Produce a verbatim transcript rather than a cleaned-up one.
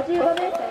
じゅうごメートル